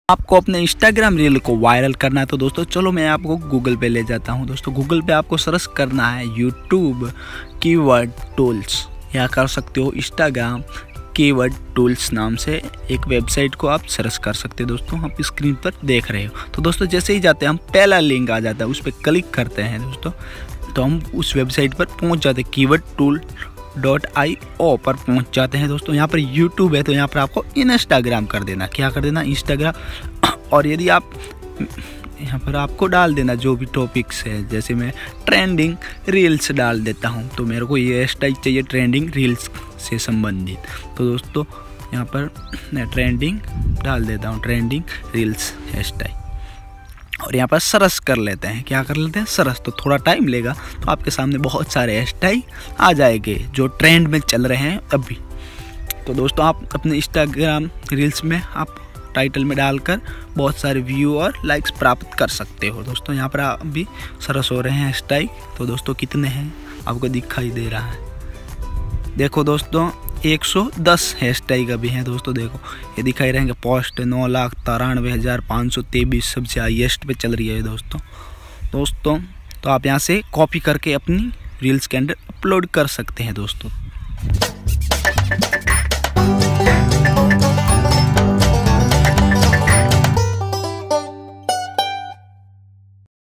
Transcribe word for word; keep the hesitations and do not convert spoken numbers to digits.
आपको अपने Instagram reel को वायरल करना है तो दोस्तों चलो मैं आपको गूगल पे ले जाता हूं। दोस्तों गूगल पे आपको सर्च करना है यूट्यूब कीवर्ड टूल्स, या कर सकते हो इंस्टाग्राम कीवर्ड टूल्स नाम से एक वेबसाइट को आप सर्च कर सकते हो। दोस्तों आप स्क्रीन पर देख रहे हो। तो दोस्तों जैसे ही जाते हैं हम पहला लिंक आ जाता है, उस पर क्लिक करते हैं दोस्तों, तो हम उस वेबसाइट पर पहुंच जाते हैं। Keyword tool dot I O पर पहुंच जाते हैं। दोस्तों यहाँ पर यूट्यूब है तो यहाँ पर आपको इंस्टाग्राम कर देना। क्या कर देना? इंस्टाग्राम। और यदि आप यहाँ पर आपको डाल देना जो भी टॉपिक्स है, जैसे मैं ट्रेंडिंग रील्स डाल देता हूँ, तो मेरे को ये हैशटैग चाहिए ट्रेंडिंग रील्स से संबंधित। तो दोस्तों यहाँ पर मैं ट्रेंडिंग डाल देता हूँ, ट्रेंडिंग रील्स हैशटैग, और यहाँ पर सर्च कर लेते हैं। क्या कर लेते हैं? सर्च। तो थोड़ा टाइम लेगा, तो आपके सामने बहुत सारे हैशटैग आ जाएंगे जो ट्रेंड में चल रहे हैं अभी। तो दोस्तों आप अपने इंस्टाग्राम रील्स में आप टाइटल में डालकर बहुत सारे व्यू और लाइक्स प्राप्त कर सकते हो। दोस्तों यहाँ पर अभी सर्च हो रहे हैं हैशटैग, तो दोस्तों कितने हैं आपको दिखाई दे रहा है। देखो दोस्तों एक सौ दस हैशटैग अभी हैं। दोस्तों देखो ये दिखाई रहेंगे। पोस्ट नौ लाख तिरानवे हज़ार पाँच सौ तेईस सबसे हाईएस्ट पे चल रही है दोस्तों। दोस्तों तो आप यहाँ से कॉपी करके अपनी रील्स के अंदर अपलोड कर सकते हैं दोस्तों।